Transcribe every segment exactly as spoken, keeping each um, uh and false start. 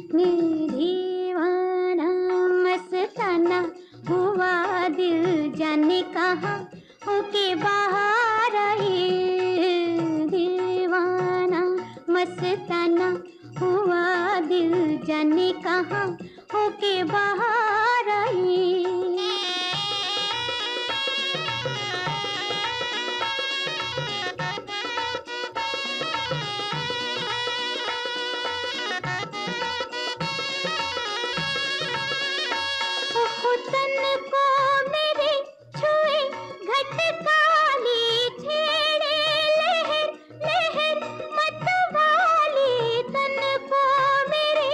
दीवाना मस्ताना हुआ दिल जाने कहाँ होके बाहर आई। दीवाना मस्ताना हुआ दिल जाने कहाँ होके बाहर आई। तन को मेरे छुए घटकाली छेड़े लहर लहर मतवाली। तन को मेरे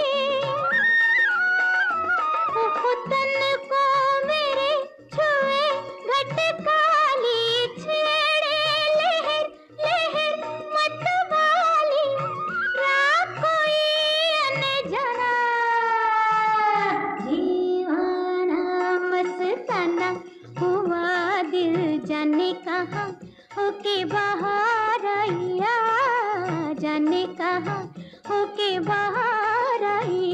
तन को मेरे छुए घटकाली छेड़े लहर लहर मतवाली। रात कोई अनजाना मस्ताना हुआ दिल जाने कहाँ होके बाहर आया। जाने कहाँ होके बाहर आई।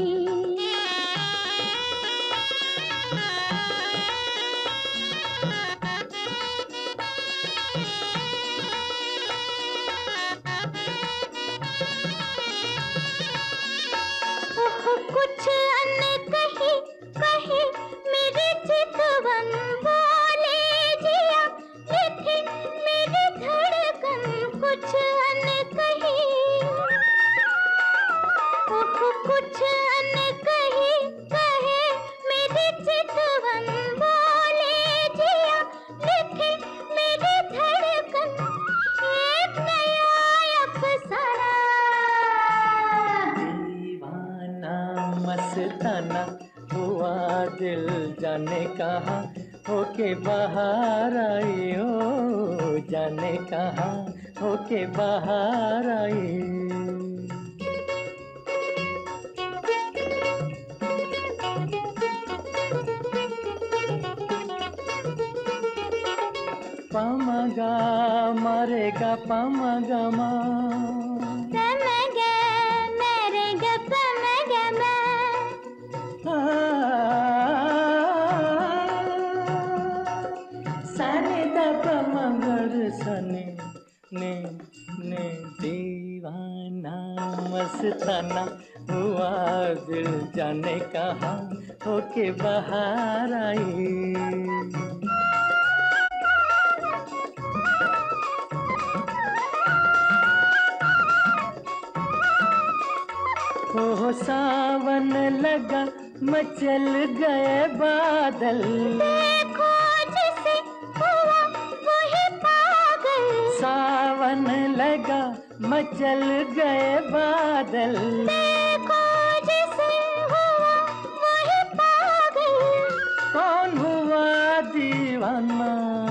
कुछ अनकही कही मेरे चितवन बोले जिया लिखी मेरी धड़कन। कुछ अनकही कुछ अनकही कहे मेरी चितवन बोले जिया लिखी मेरी धड़कन। एक नया अफसाना मस्ताना हुआ दिल जाने कहाँ होके बाहर आई। हो जाने कहाँ होके बाहर आई। पामगा मारेगा पामगा मा सने दप मगर सने ने ने दीवाना मस्ताना हुआ दिल जाने कहाँ होके बाहर आई। हो सावन लगा मचल गए बादल। देखो जिसे हुआ वही पागल। सावन लगा मचल गए बादल। देखो जिसे हुआ वही पागल। कौन हुआ दीवाना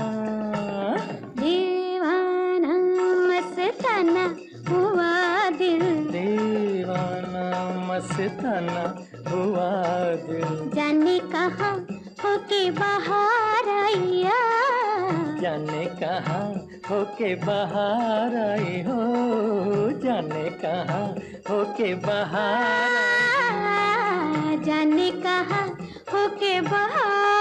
दीवाना मस्ताना हुआ दिल। दीवाना मस्ताना हुआ दिल जाने कहाँ होके बाहर आया। जाने कहाँ होके बाहर आई। हो जाने कहाँ होके बाहर आई। जाने कहाँ होके बाहर